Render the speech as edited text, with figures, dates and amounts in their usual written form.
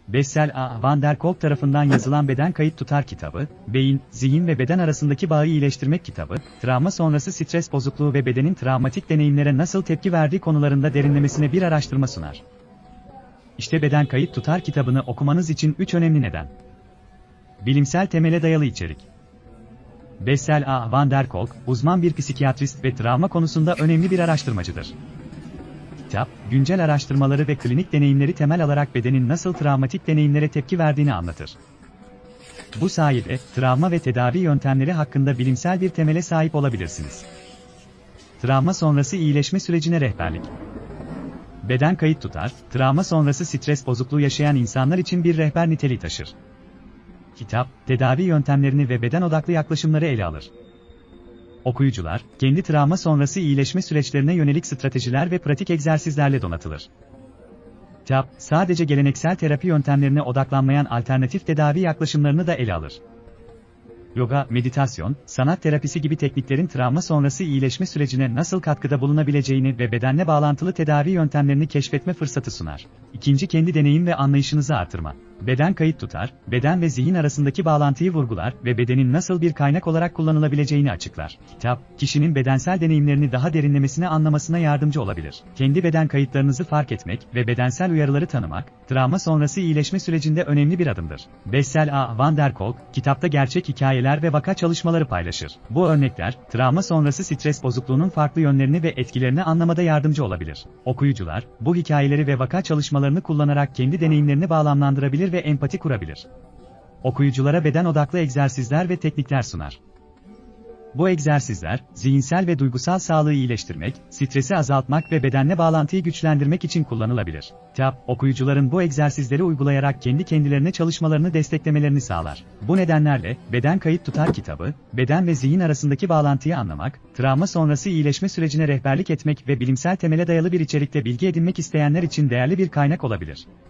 Bessel A. Van der Kolk tarafından yazılan Beden Kayıt Tutar kitabı, beyin, zihin ve beden arasındaki bağı iyileştirmek kitabı, travma sonrası stres bozukluğu ve bedenin travmatik deneyimlere nasıl tepki verdiği konularında derinlemesine bir araştırma sunar. İşte Beden Kayıt Tutar kitabını okumanız için 3 önemli neden. Bilimsel temele dayalı içerik. Bessel A. Van der Kolk, uzman bir psikiyatrist ve travma konusunda önemli bir araştırmacıdır. Kitap, güncel araştırmaları ve klinik deneyimleri temel alarak bedenin nasıl travmatik deneyimlere tepki verdiğini anlatır. Bu sayede, travma ve tedavi yöntemleri hakkında bilimsel bir temele sahip olabilirsiniz. Travma sonrası iyileşme sürecine rehberlik. Beden Kayıt Tutar, travma sonrası stres bozukluğu yaşayan insanlar için bir rehber niteliği taşır. Kitap, tedavi yöntemlerini ve beden odaklı yaklaşımları ele alır. Okuyucular, kendi travma sonrası iyileşme süreçlerine yönelik stratejiler ve pratik egzersizlerle donatılır. Kitap, sadece geleneksel terapi yöntemlerine odaklanmayan alternatif tedavi yaklaşımlarını da ele alır. Yoga, meditasyon, sanat terapisi gibi tekniklerin travma sonrası iyileşme sürecine nasıl katkıda bulunabileceğini ve bedenle bağlantılı tedavi yöntemlerini keşfetme fırsatı sunar. İkinci, kendi deneyim ve anlayışınızı artırma. Beden Kayıt Tutar, beden ve zihin arasındaki bağlantıyı vurgular ve bedenin nasıl bir kaynak olarak kullanılabileceğini açıklar. Kitap, kişinin bedensel deneyimlerini daha derinlemesine anlamasına yardımcı olabilir. Kendi beden kayıtlarınızı fark etmek ve bedensel uyarıları tanımak, travma sonrası iyileşme sürecinde önemli bir adımdır. Bessel A. Van der Kolk, kitapta gerçek hikayeler ve vaka çalışmaları paylaşır. Bu örnekler, travma sonrası stres bozukluğunun farklı yönlerini ve etkilerini anlamada yardımcı olabilir. Okuyucular, bu hikayeleri ve vaka çalışmalarını kullanarak kendi deneyimlerini bağlamlandırabilir ve empati kurabilir. Okuyuculara beden odaklı egzersizler ve teknikler sunar. Bu egzersizler, zihinsel ve duygusal sağlığı iyileştirmek, stresi azaltmak ve bedenle bağlantıyı güçlendirmek için kullanılabilir. Kitap, okuyucuların bu egzersizleri uygulayarak kendi kendilerine çalışmalarını desteklemelerini sağlar. Bu nedenlerle, Beden Kayıt Tutar kitabı, beden ve zihin arasındaki bağlantıyı anlamak, travma sonrası iyileşme sürecine rehberlik etmek ve bilimsel temele dayalı bir içerikte bilgi edinmek isteyenler için değerli bir kaynak olabilir.